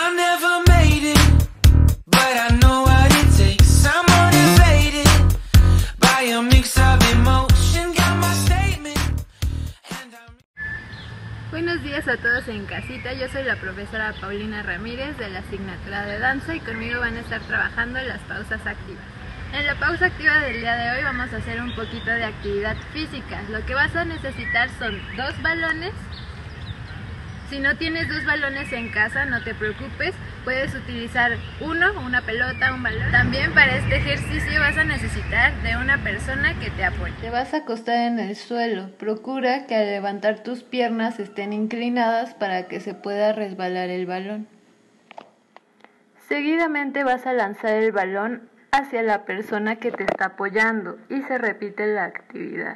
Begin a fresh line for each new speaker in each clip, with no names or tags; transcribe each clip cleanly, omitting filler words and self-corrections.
I never made it, but I know what it takes. I'm motivated by a mix of emotion. Got my statement and I'm...
Buenos días a todos en casita, yo soy la profesora Paulina Ramírez de la asignatura de danza y conmigo van a estar trabajando en las pausas activas. En la pausa activa del día de hoy vamos a hacer un poquito de actividad física. Lo que vas a necesitar son 2 balones. Si no tienes 2 balones en casa, no te preocupes, puedes utilizar una pelota, un balón. También para este ejercicio vas a necesitar de una persona que te apoye. Te vas a acostar en el suelo. Procura que al levantar tus piernas estén inclinadas para que se pueda resbalar el balón. Seguidamente vas a lanzar el balón hacia la persona que te está apoyando y se repite la actividad.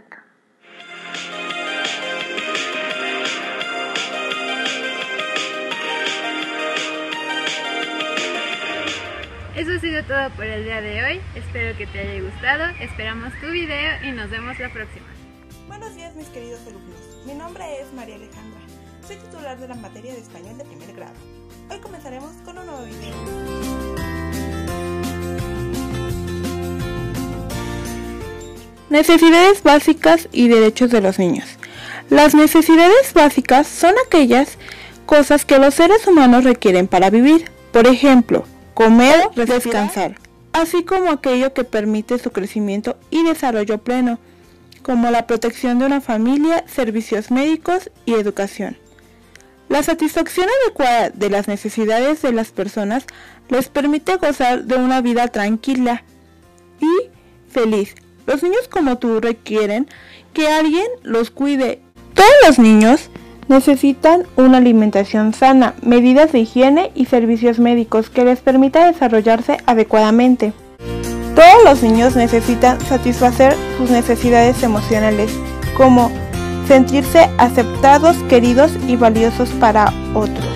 Eso ha sido todo por el día de hoy, espero que te haya gustado, esperamos tu video y nos vemos la próxima.
Buenos días mis queridos alumnos, mi nombre es María Alejandra, soy titular de la materia de español de primer grado. Hoy comenzaremos con un nuevo video.
Necesidades básicas y derechos de los niños. Las necesidades básicas son aquellas cosas que los seres humanos requieren para vivir, por ejemplo, comer, descansar, así como aquello que permite su crecimiento y desarrollo pleno, como la protección de una familia, servicios médicos y educación. La satisfacción adecuada de las necesidades de las personas les permite gozar de una vida tranquila y feliz. Los niños como tú requieren que alguien los cuide. Todos los niños necesitan una alimentación sana, medidas de higiene y servicios médicos que les permita desarrollarse adecuadamente. Todos los niños necesitan satisfacer sus necesidades emocionales, como sentirse aceptados, queridos y valiosos para otros.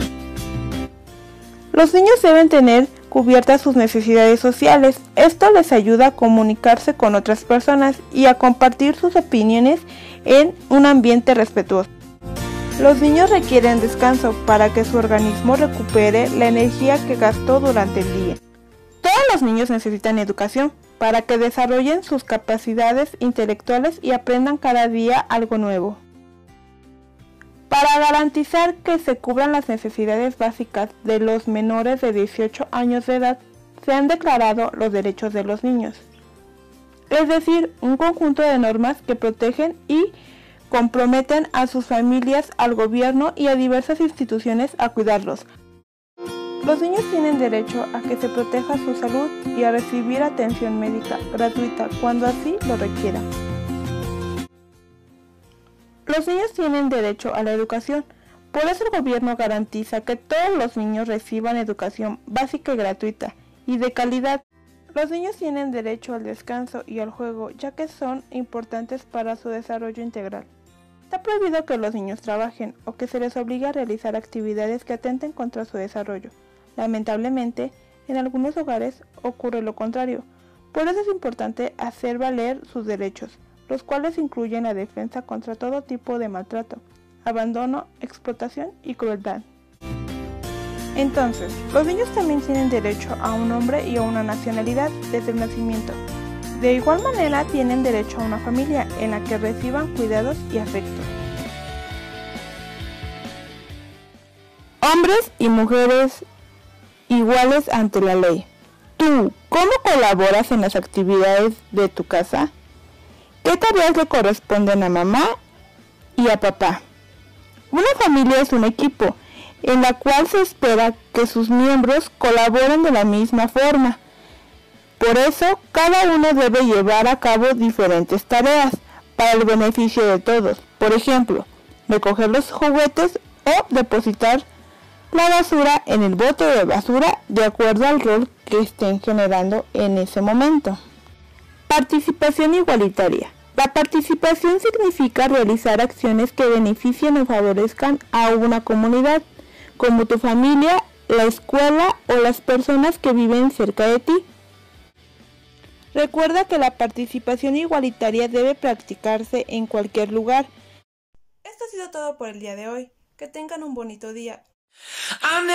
Los niños deben tener cubiertas sus necesidades sociales. Esto les ayuda a comunicarse con otras personas y a compartir sus opiniones en un ambiente respetuoso. Los niños requieren descanso para que su organismo recupere la energía que gastó durante el día. Todos los niños necesitan educación para que desarrollen sus capacidades intelectuales y aprendan cada día algo nuevo. Para garantizar que se cubran las necesidades básicas de los menores de 18 años de edad, se han declarado los derechos de los niños, es decir, un conjunto de normas que protegen y comprometen a sus familias, al gobierno y a diversas instituciones a cuidarlos. Los niños tienen derecho a que se proteja su salud y a recibir atención médica gratuita cuando así lo requieran. Los niños tienen derecho a la educación, por eso el gobierno garantiza que todos los niños reciban educación básica y gratuita y de calidad. Los niños tienen derecho al descanso y al juego, ya que son importantes para su desarrollo integral. Está prohibido que los niños trabajen o que se les obligue a realizar actividades que atenten contra su desarrollo. Lamentablemente, en algunos hogares ocurre lo contrario. Por eso es importante hacer valer sus derechos, los cuales incluyen la defensa contra todo tipo de maltrato, abandono, explotación y crueldad. Entonces, los niños también tienen derecho a un nombre y a una nacionalidad desde el nacimiento. De igual manera, tienen derecho a una familia en la que reciban cuidados y afectos. Hombres y mujeres iguales ante la ley. ¿Tú cómo colaboras en las actividades de tu casa? ¿Qué tareas le corresponden a mamá y a papá? Una familia es un equipo en la cual se espera que sus miembros colaboren de la misma forma. Por eso, cada uno debe llevar a cabo diferentes tareas para el beneficio de todos. Por ejemplo, recoger los juguetes o depositar la basura en el bote de basura de acuerdo al rol que estén generando en ese momento. Participación igualitaria. La participación significa realizar acciones que beneficien o favorezcan a una comunidad, como tu familia, la escuela o las personas que viven cerca de ti. Recuerda que la participación igualitaria debe practicarse en cualquier lugar.
Esto ha sido todo por el día de hoy. Que tengan un bonito día.
I